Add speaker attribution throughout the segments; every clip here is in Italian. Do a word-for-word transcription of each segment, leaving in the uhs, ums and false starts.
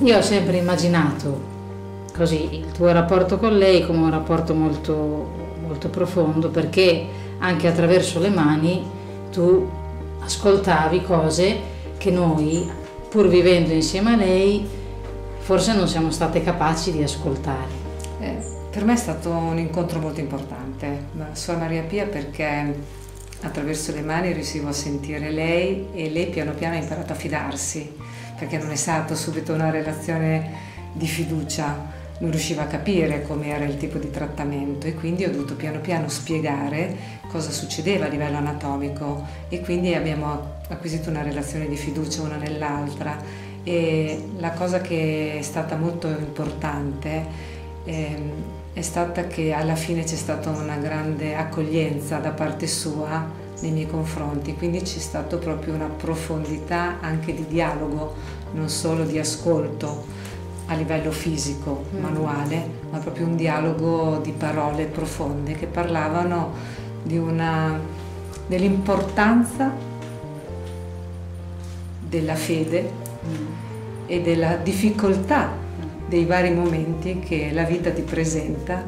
Speaker 1: io ho sempre immaginato così il tuo rapporto con lei come un rapporto molto, molto profondo, perché anche attraverso le mani tu ascoltavi cose che noi, pur vivendo insieme a lei, forse non siamo state capaci di ascoltare.
Speaker 2: Eh, per me è stato un incontro molto importante, Suor Maria Pia, perché attraverso le mani riuscivo a sentire lei e lei piano piano ha imparato a fidarsi, perché non è stata subito una relazione di fiducia, non riusciva a capire come era il tipo di trattamento e quindi ho dovuto piano piano spiegare cosa succedeva a livello anatomico e quindi abbiamo acquisito una relazione di fiducia una nell'altra. E la cosa che è stata molto importante eh, è stata che alla fine c'è stata una grande accoglienza da parte sua nei miei confronti, quindi c'è stata proprio una profondità anche di dialogo, non solo di ascolto a livello fisico, manuale, ma proprio un dialogo di parole profonde che parlavano di una, dell'importanza della fede e della difficoltà dei vari momenti che la vita ti presenta.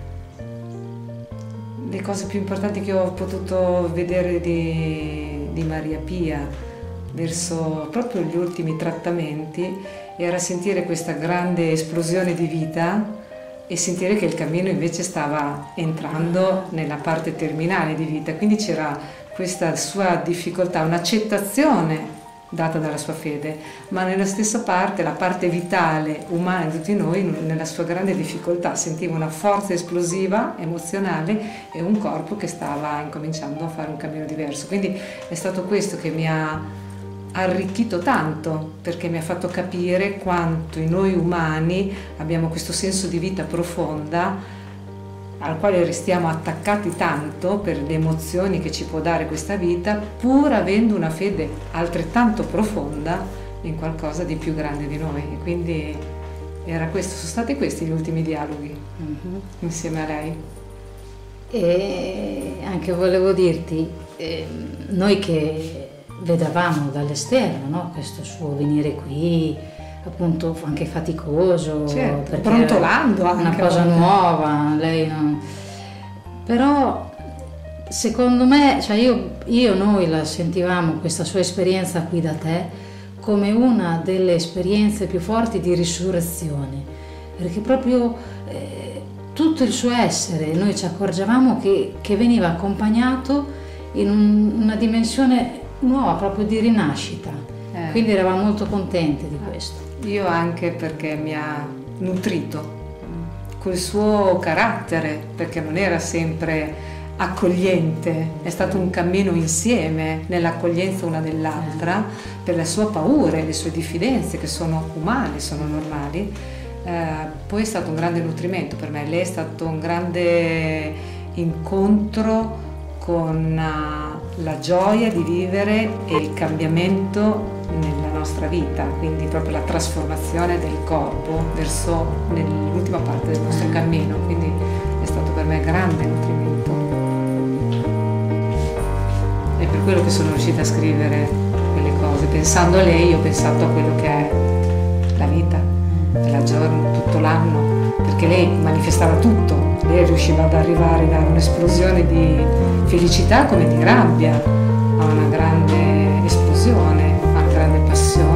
Speaker 2: Le cose più importanti che ho potuto vedere di, di Maria Pia verso proprio gli ultimi trattamenti era sentire questa grande esplosione di vita e sentire che il cammino invece stava entrando nella parte terminale di vita, quindi c'era questa sua difficoltà, un'accettazione data dalla sua fede, ma nella stessa parte la parte vitale, umana di tutti noi, nella sua grande difficoltà, sentiva una forza esplosiva, emozionale e un corpo che stava incominciando a fare un cammino diverso. Quindi è stato questo che mi ha arricchito tanto, perché mi ha fatto capire quanto noi umani abbiamo questo senso di vita profonda al quale restiamo attaccati tanto per le emozioni che ci può dare questa vita, pur avendo una fede altrettanto profonda in qualcosa di più grande di noi. E quindi era questo, sono stati questi gli ultimi dialoghi mm-hmm. insieme a lei.
Speaker 1: E anche volevo dirti, eh, noi che vedevamo dall'esterno, no? Questo suo venire qui, appunto anche faticoso,
Speaker 2: certo, brontolando anche
Speaker 1: una cosa nuova, lei non... però secondo me, cioè io, io noi la sentivamo questa sua esperienza qui da te come una delle esperienze più forti di risurrezione, perché proprio eh, tutto il suo essere noi ci accorgevamo che, che veniva accompagnato in un, una dimensione nuova, proprio di rinascita, eh. quindi eravamo molto contenti di questo.
Speaker 2: Io anche perché mi ha nutrito col suo carattere, perché non era sempre accogliente, è stato un cammino insieme nell'accoglienza una dell'altra, per le sue paure, le sue diffidenze che sono umane, sono normali. Eh, poi è stato un grande nutrimento per me, lei è stato un grande incontro con la gioia di vivere e il cambiamento nella nostra vita, quindi proprio la trasformazione del corpo verso l'ultima parte del nostro cammino, quindi è stato per me grande nutrimento. È per quello che sono riuscita a scrivere quelle cose, pensando a lei ho pensato a quello che è la vita, la giorno, tutto l'anno, perché lei manifestava tutto, lei riusciva ad arrivare da un'esplosione di felicità come di rabbia a una grande esplosione, a una grande passione.